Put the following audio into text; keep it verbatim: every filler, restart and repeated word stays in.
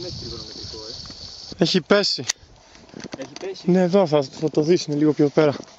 δεν έχει τριγωνομετρικό, ε. Έχει πέσει. Έχει πέσει. Ναι, εδώ θα, θα το δεις, είναι λίγο πιο πέρα.